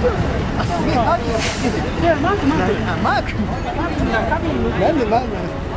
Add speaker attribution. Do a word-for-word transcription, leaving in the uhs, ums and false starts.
Speaker 1: あ、すげえマークつけてる。いやマークマーク。あ、マーク。なんでマーク。